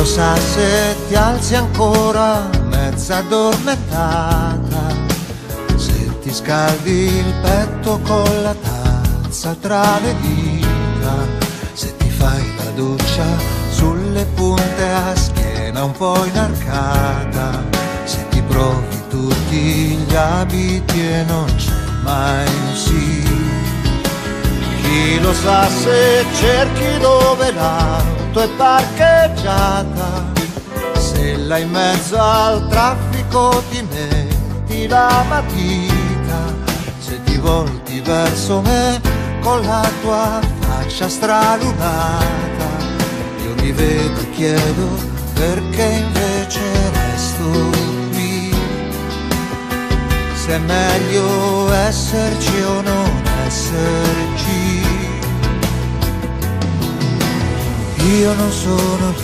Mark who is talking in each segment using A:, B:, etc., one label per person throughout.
A: lo sa se ti alzi ancora mezza addormentata, se ti scaldi il petto con la tazza tra le dita, se ti fai la doccia sulle punte a schiena un po' inarcata, se ti provi tutti gli abiti e non c'è mai un sì. Chi lo sa se cerchi dove l'auto è parcheggiata, se là in mezzo al traffico ti metti la matita, se ti volti verso me con la tua faccia stralunata, io mi vedo e chiedo perché invece resto qui, se è meglio esserci o non esserci. Io non sono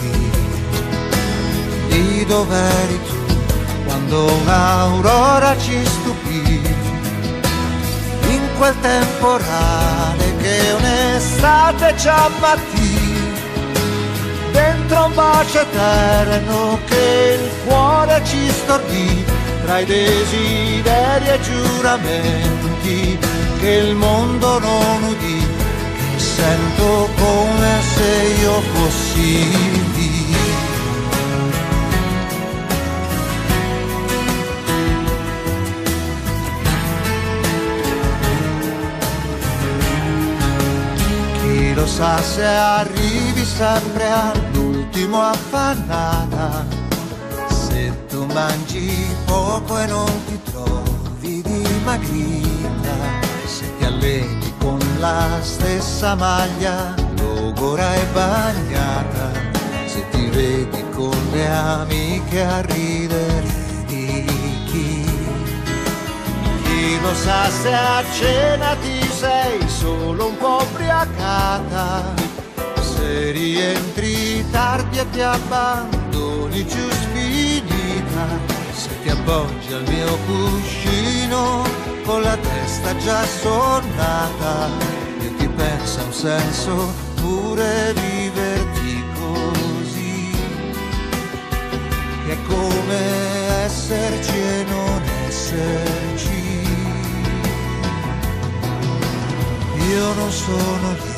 A: lì dov'eri tu, quando un'aurora ci stupì, in quel temporale che un'estate ci ammattì, dentro un bacio eterno che il cuore ci stordì, tra i desideri e giuramenti che il mondo non udì, che sento come se io fossi lì. Chi lo sa se arrivi sempre all'ultimo affannata, se tu mangi poco e non ti trovi dimagrita, se ti alleni con la stessa maglia logora e bagnata, se ti vedi con le amiche a ridere di chi. Chi lo sa se a cena ti sei solo un po' ubriacata, se rientri tardi e ti abbandoni giù sfinita, se ti appoggi al mio cuscino con la testa già sonnata, io ti penso a un senso pure viverti così, che è come esserci e non esserci. Io non sono lì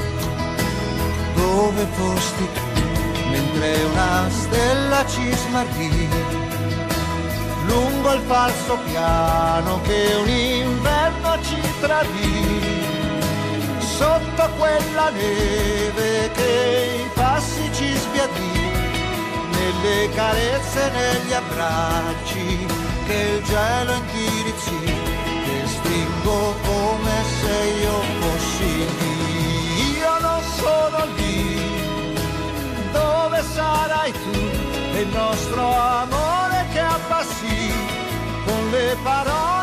A: dove fosti tu, mentre una stella ci smarrì lungo il falso piano che un inverno ci tradì, sotto quella neve che i passi ci sbiadì, nelle carezze e negli abbracci che il gelo indirizzì, che stringo come se io fossi lì. Io non sono lì dove sarai tu, e il nostro amore che abbassi con le parole